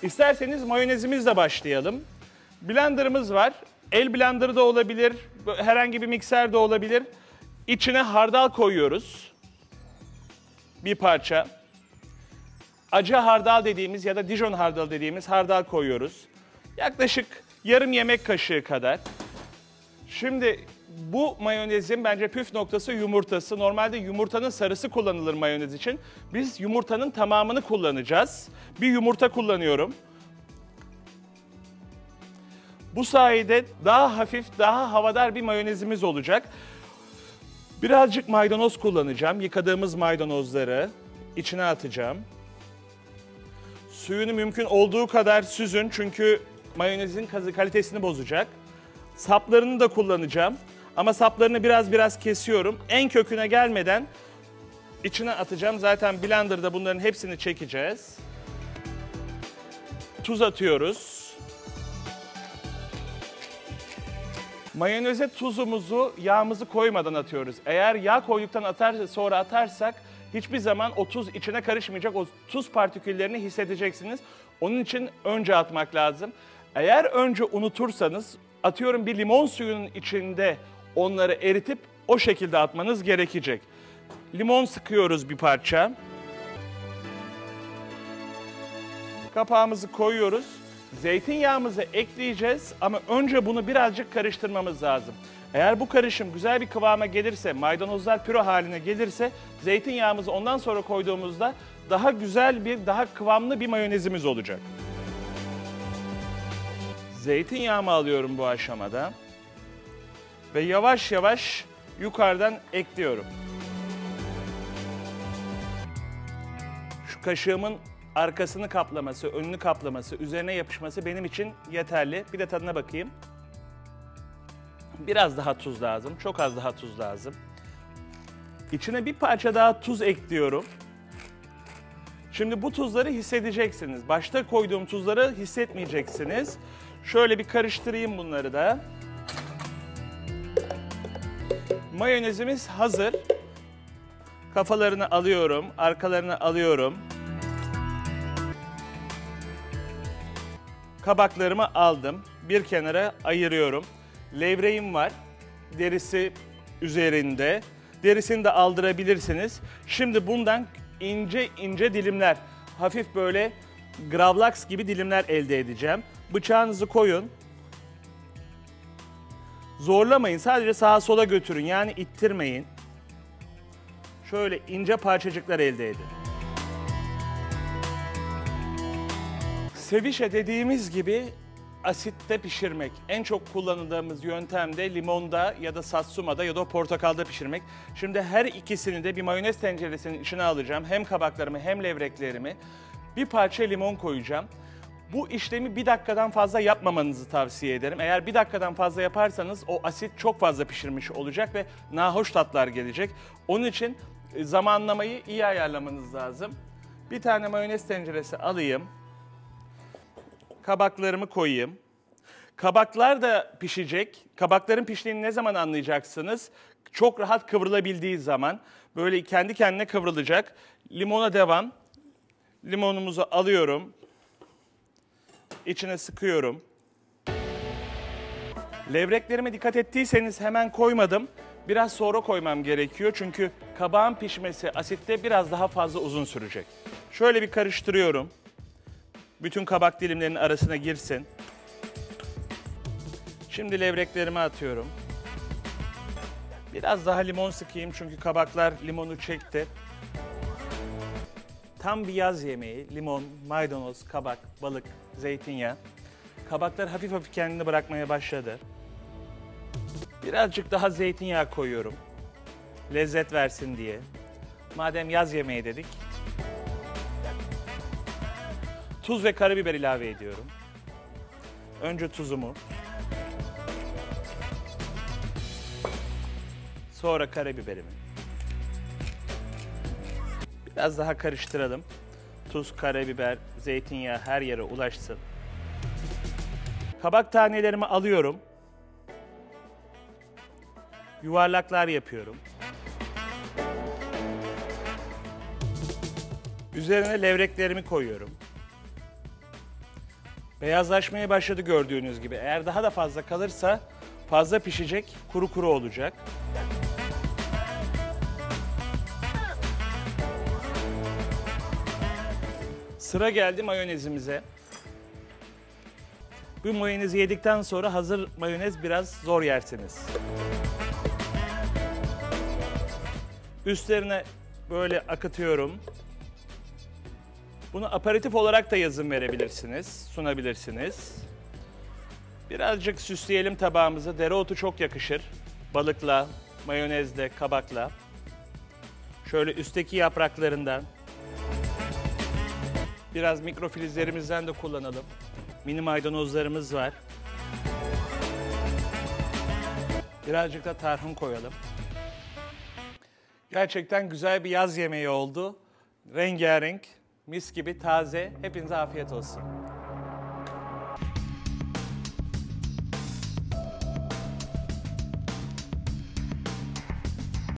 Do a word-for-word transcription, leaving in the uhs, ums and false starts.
İsterseniz mayonezimizle başlayalım. Blenderımız var. El blenderı da olabilir, herhangi bir mikser de olabilir. İçine hardal koyuyoruz. Bir parça. Acı hardal dediğimiz ya da Dijon hardal dediğimiz hardal koyuyoruz. Yaklaşık yarım yemek kaşığı kadar. Şimdi bu mayonezin bence püf noktası yumurtası. Normalde yumurtanın sarısı kullanılır mayonez için. Biz yumurtanın tamamını kullanacağız. Bir yumurta kullanıyorum. Bu sayede daha hafif, daha havadar bir mayonezimiz olacak. Birazcık maydanoz kullanacağım. Yıkadığımız maydanozları içine atacağım. Suyunu mümkün olduğu kadar süzün çünkü mayonezin kalitesini bozacak. Saplarını da kullanacağım. Ama saplarını biraz biraz kesiyorum. En köküne gelmeden içine atacağım. Zaten blenderda bunların hepsini çekeceğiz. Tuz atıyoruz. Mayoneze tuzumuzu, yağımızı koymadan atıyoruz. Eğer yağ koyduktan atar, sonra atarsak hiçbir zaman o tuz içine karışmayacak. O tuz partiküllerini hissedeceksiniz. Onun için önce atmak lazım. Eğer önce unutursanız, atıyorum bir limon suyunun içinde onları eritip o şekilde atmanız gerekecek. Limon sıkıyoruz bir parça. Kapağımızı koyuyoruz. Zeytinyağımızı ekleyeceğiz ama önce bunu birazcık karıştırmamız lazım. Eğer bu karışım güzel bir kıvama gelirse, maydanozlar püre haline gelirse zeytinyağımızı ondan sonra koyduğumuzda daha güzel bir, daha kıvamlı bir mayonezimiz olacak. Zeytinyağımı alıyorum bu aşamada ve yavaş yavaş yukarıdan ekliyorum. Şu kaşığımın arkasını kaplaması, önünü kaplaması, üzerine yapışması benim için yeterli. Bir de tadına bakayım. Biraz daha tuz lazım, çok az daha tuz lazım. İçine bir parça daha tuz ekliyorum. Şimdi bu tuzları hissedeceksiniz. Başta koyduğum tuzları hissetmeyeceksiniz. Şöyle bir karıştırayım bunları da. Mayonezimiz hazır. Kafalarını alıyorum, arkalarını alıyorum. Kabaklarımı aldım. Bir kenara ayırıyorum. Levreğim var. Derisi üzerinde. Derisini de aldırabilirsiniz. Şimdi bundan ince ince dilimler, hafif böyle gravlax gibi dilimler elde edeceğim. Bıçağınızı koyun. Zorlamayın. Sadece sağa sola götürün. Yani ittirmeyin. Şöyle ince parçacıklar elde edin. Ceviche dediğimiz gibi asitte pişirmek. En çok kullandığımız yöntem de limonda ya da satsumada ya da portakalda pişirmek. Şimdi her ikisini de bir mayonez tenceresinin içine alacağım. Hem kabaklarımı hem levreklerimi. Bir parça limon koyacağım. Bu işlemi bir dakikadan fazla yapmamanızı tavsiye ederim. Eğer bir dakikadan fazla yaparsanız o asit çok fazla pişirmiş olacak ve nahoş tatlar gelecek. Onun için zamanlamayı iyi ayarlamanız lazım. Bir tane mayonez tenceresi alayım. Kabaklarımı koyayım. Kabaklar da pişecek. Kabakların piştiğini ne zaman anlayacaksınız? Çok rahat kıvrılabildiği zaman. Böyle kendi kendine kıvrılacak. Limona devam. Limonumuzu alıyorum. İçine sıkıyorum. Levreklerime dikkat ettiyseniz hemen koymadım. Biraz sonra koymam gerekiyor. Çünkü kabağın pişmesi asitte biraz daha fazla uzun sürecek. Şöyle bir karıştırıyorum. Bütün kabak dilimlerinin arasına girsin. Şimdi levreklerimi atıyorum. Biraz daha limon sıkayım çünkü kabaklar limonu çekti. Tam bir yaz yemeği. Limon, maydanoz, kabak, balık, zeytinyağı. Kabaklar hafif hafif kendini bırakmaya başladı. Birazcık daha zeytinyağı koyuyorum. Lezzet versin diye. Madem yaz yemeği dedik. Tuz ve karabiber ilave ediyorum. Önce tuzumu. Sonra karabiberimi. Biraz daha karıştıralım. Tuz, karabiber, zeytinyağı her yere ulaşsın. Kabak tanelerimi alıyorum. Yuvarlaklar yapıyorum. Üzerine levreklerimi koyuyorum. Beyazlaşmaya başladı gördüğünüz gibi. Eğer daha da fazla kalırsa fazla pişecek, kuru kuru olacak. Sıra geldi mayonezimize. Bu mayonezi yedikten sonra hazır mayonez biraz zor yersiniz. Üstlerine böyle akıtıyorum. Bunu aperatif olarak da yazın verebilirsiniz, sunabilirsiniz. Birazcık süsleyelim tabağımızı. Dereotu çok yakışır. Balıkla, mayonezle, kabakla. Şöyle üstteki yapraklarından. Biraz mikrofilizlerimizden de kullanalım. Mini maydanozlarımız var. Birazcık da tarhun koyalım. Gerçekten güzel bir yaz yemeği oldu. Rengarenk, mis gibi taze. Hepinize afiyet olsun.